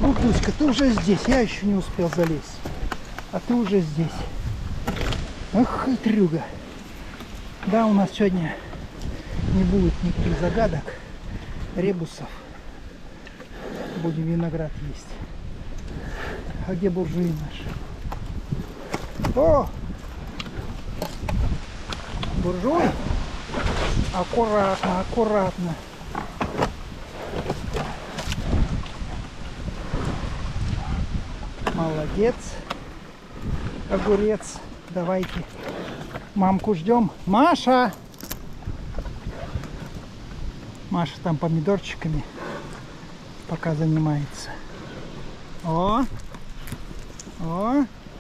Ну, Дуська, ты уже здесь. Я еще не успел залезть. А ты уже здесь. Ах, хитрюга. Да, у нас сегодня не будет никаких загадок, ребусов. Будем виноград есть. А где буржуи наши? О! Буржуй! Аккуратно, аккуратно. Молодец. Огурец. Давайте. Мамку ждем. Маша! Маша там помидорчиками пока занимается. О! О!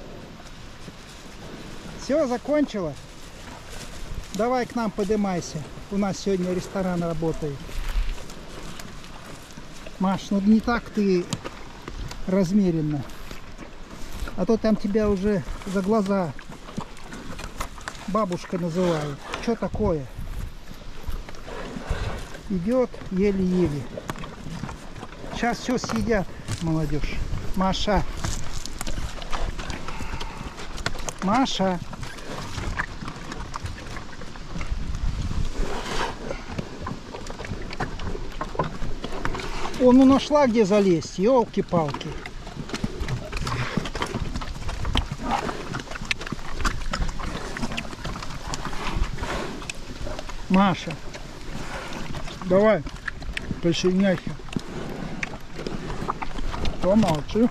Все, закончила. Давай к нам поднимайся. У нас сегодня ресторан работает. Маш, ну не так ты размеренно. А то там тебя уже за глаза бабушка называют. Что такое? Идет еле-еле. Сейчас все съедят, молодежь. Маша. Маша. О, ну нашла где залезть, елки-палки. Маша, давай, присоединяйся. Молодцы.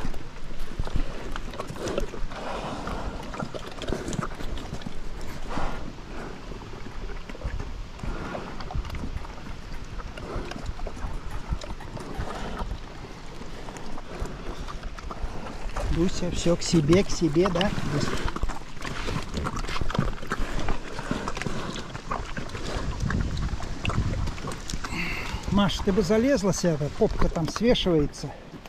Дуся, все к себе, да? Дуся. Маш, ты бы залезла сюда, попка там свешивается.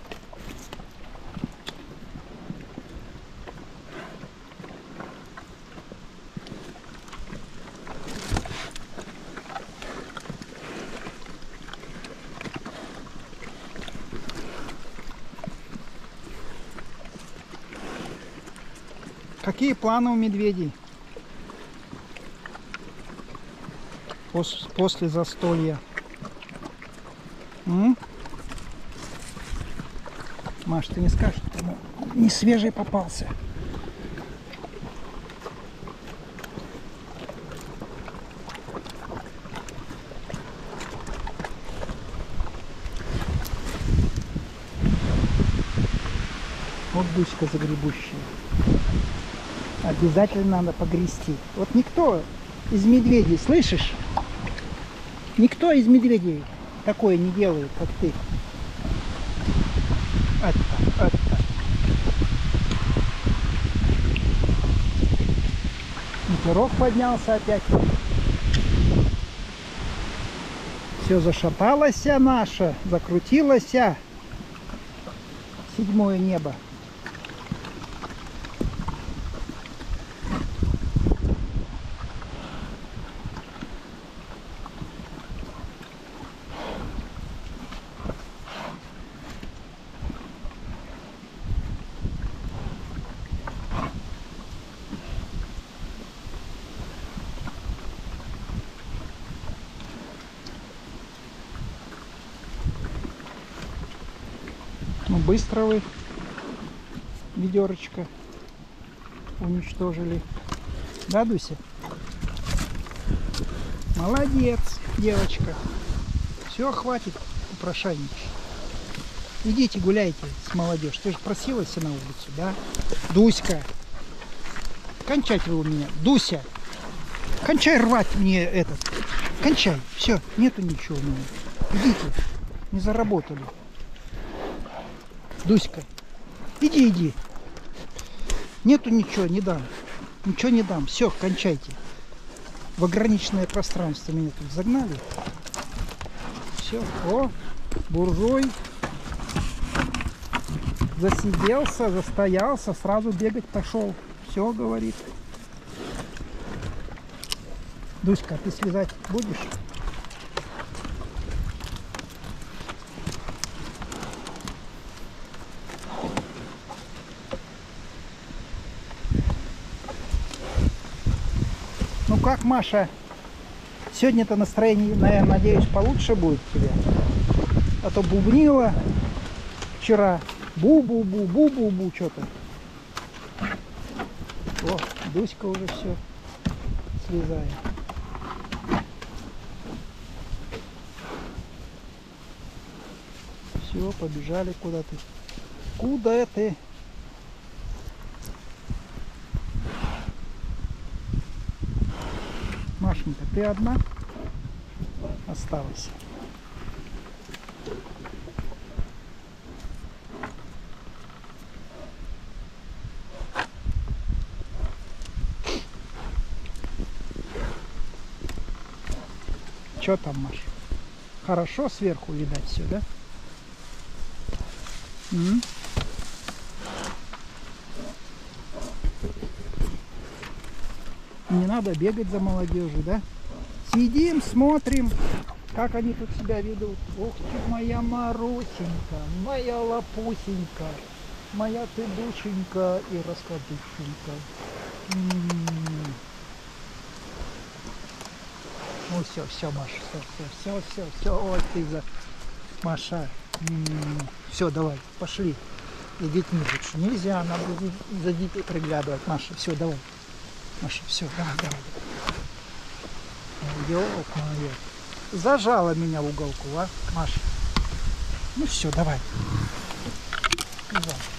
Какие планы у медведей после застолья? Маш, ты не скажешь, что не свежий попался. Вот Дуська загребущая. Обязательно надо погрести. Вот никто из медведей, слышишь? Никто из медведей такое не делает, как ты. Ветерок поднялся опять. Все зашаталось наше, закрутилось. Седьмое небо. Ну, быстро вы ведерочко уничтожили. Да, Дуся? Молодец, девочка. Все, хватит попрошайничать. Идите гуляйте с молодежью. Ты же просилась на улицу, да? Дуська. Кончать вы у меня. Дуся. Кончай рвать мне этот. Кончай. Все, нету ничего у меня. Идите. Не заработали. Дуська, иди. Нету ничего, не дам. Ничего не дам. Все, кончайте. В ограниченное пространство меня тут загнали. Все. О, буржуй. Засиделся, застоялся, сразу бегать пошел. Все, говорит. Дуська, ты слезать будешь? как, Маша? Сегодня-то настроение, наверное, надеюсь, получше будет у тебя. А то бубнила вчера. Бу-бу-бу, бу-бу-бу, что-то. О, Дуська уже все слезает. Все, побежали куда-то. Куда ты? Машенька, ты одна осталась? Что там, Маш? Хорошо сверху видать все, да? Не надо бегать за молодежью, да? Сидим, смотрим, как они тут себя ведут. Ох ты, моя Марусенька, моя лапусенька, моя ты душенька и раскладушенька. Ну все, Маша, все, ой ты за... Маша, все, давай, пошли. И детьми лучше нельзя, надо за детей приглядывать. Маша, все, давай. Маша, все, давай. Ёлка моя. Зажала меня в уголку, а, Маша. Ну все, давай.